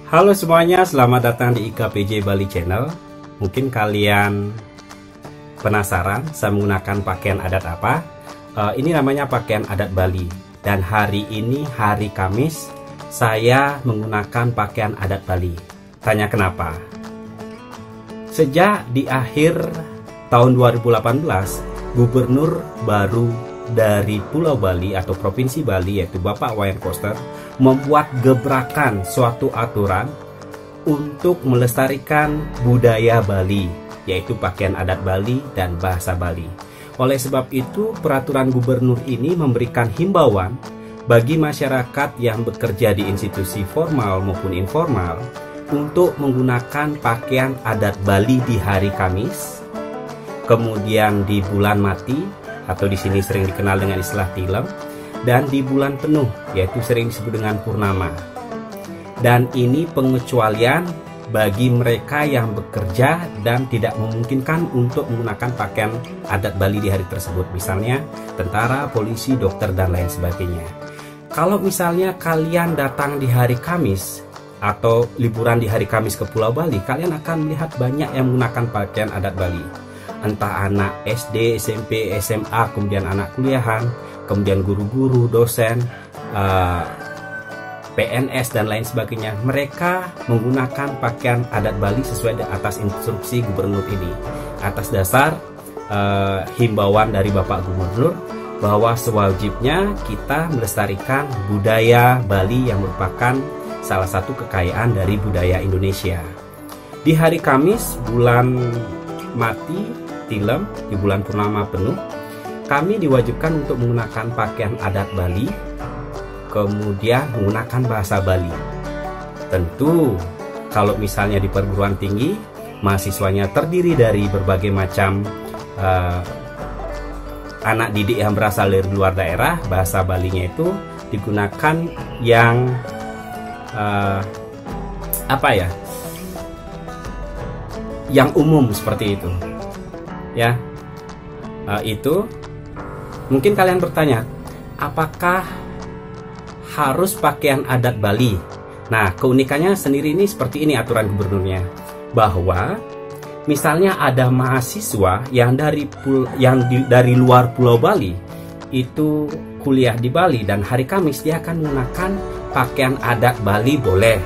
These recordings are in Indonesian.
Halo semuanya, selamat datang di IKPJ Bali Channel. Mungkin kalian penasaran saya menggunakan pakaian adat apa? Ini namanya pakaian adat Bali. Dan hari ini hari Kamis, saya menggunakan pakaian adat Bali. Tanya kenapa? Sejak di akhir tahun 2018, gubernur baru dari Pulau Bali atau Provinsi Bali, yaitu Bapak Wayan Koster, membuat gebrakan suatu aturan untuk melestarikan budaya Bali, yaitu pakaian adat Bali dan bahasa Bali. Oleh sebab itu, peraturan gubernur ini memberikan himbauan bagi masyarakat yang bekerja di institusi formal maupun informal untuk menggunakan pakaian adat Bali di hari Kamis, kemudian di bulan mati, atau di sini sering dikenal dengan istilah tilem, dan di bulan penuh, yaitu sering disebut dengan purnama. Dan ini pengecualian bagi mereka yang bekerja dan tidak memungkinkan untuk menggunakan pakaian adat Bali di hari tersebut, misalnya tentara, polisi, dokter, dan lain sebagainya. Kalau misalnya kalian datang di hari Kamis atau liburan di hari Kamis ke Pulau Bali, kalian akan melihat banyak yang menggunakan pakaian adat Bali. Entah anak SD, SMP, SMA, kemudian anak kuliahan, kemudian guru-guru, dosen, PNS, dan lain sebagainya. Mereka menggunakan pakaian adat Bali sesuai atas instruksi gubernur ini. Atas dasar himbauan dari Bapak Gubernur bahwa sewajibnya kita melestarikan budaya Bali yang merupakan salah satu kekayaan dari budaya Indonesia. Di hari Kamis, bulan mati, tilem, di bulan purnama penuh, kami diwajibkan untuk menggunakan pakaian adat Bali, kemudian menggunakan bahasa Bali. Tentu, kalau misalnya di perguruan tinggi, mahasiswanya terdiri dari berbagai macam anak didik yang berasal dari luar daerah, bahasa Balinya itu digunakan yang yang umum seperti itu. Ya, itu mungkin kalian bertanya, apakah harus pakaian adat Bali? Nah, keunikannya sendiri ini seperti ini aturan gubernurnya, bahwa misalnya ada mahasiswa yang dari luar Pulau Bali itu kuliah di Bali dan hari Kamis dia akan menggunakan pakaian adat Bali boleh,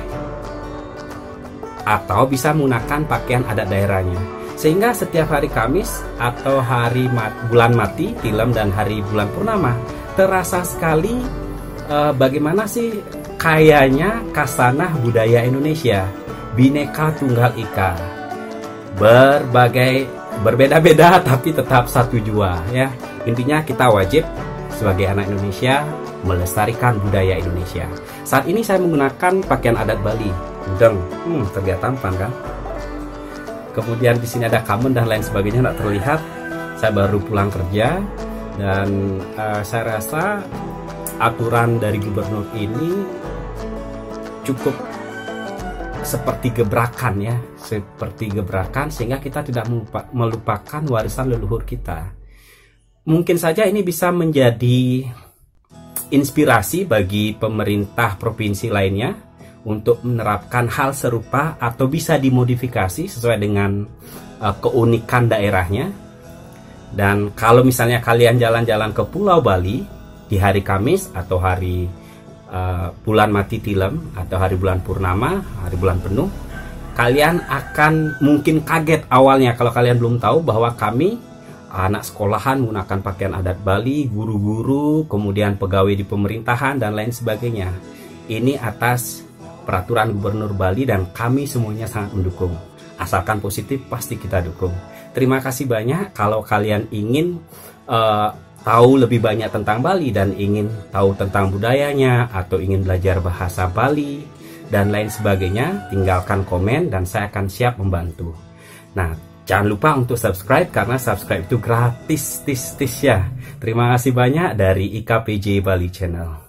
atau bisa menggunakan pakaian adat daerahnya. Sehingga setiap hari Kamis atau hari bulan mati, tilem, dan hari bulan purnama terasa sekali bagaimana sih kayanya kasanah budaya Indonesia, Bhinneka Tunggal Ika, berbeda-beda tapi tetap satu jua. Ya, intinya kita wajib sebagai anak Indonesia melestarikan budaya Indonesia. Saat ini saya menggunakan pakaian adat Bali, udeng, terlihat tampan kan? Kemudian di sini ada kamen dan lain sebagainya, tidak terlihat. Saya baru pulang kerja dan saya rasa aturan dari gubernur ini cukup seperti gebrakan ya, sehingga kita tidak melupakan warisan leluhur kita. Mungkin saja ini bisa menjadi inspirasi bagi pemerintah provinsi lainnya untuk menerapkan hal serupa atau bisa dimodifikasi sesuai dengan keunikan daerahnya. Dan kalau misalnya kalian jalan-jalan ke Pulau Bali di hari Kamis atau hari bulan mati tilem atau hari bulan purnama, hari bulan penuh, kalian akan mungkin kaget awalnya kalau kalian belum tahu bahwa kami anak sekolahan menggunakan pakaian adat Bali, guru-guru, kemudian pegawai di pemerintahan dan lain sebagainya. Ini atas peraturan gubernur Bali dan kami semuanya sangat mendukung. Asalkan positif pasti kita dukung. Terima kasih banyak. Kalau kalian ingin tahu lebih banyak tentang Bali dan ingin tahu tentang budayanya atau ingin belajar bahasa Bali dan lain sebagainya, tinggalkan komen dan saya akan siap membantu. Nah, jangan lupa untuk subscribe karena subscribe itu gratis ya. Terima kasih banyak dari IKPJ Bali Channel.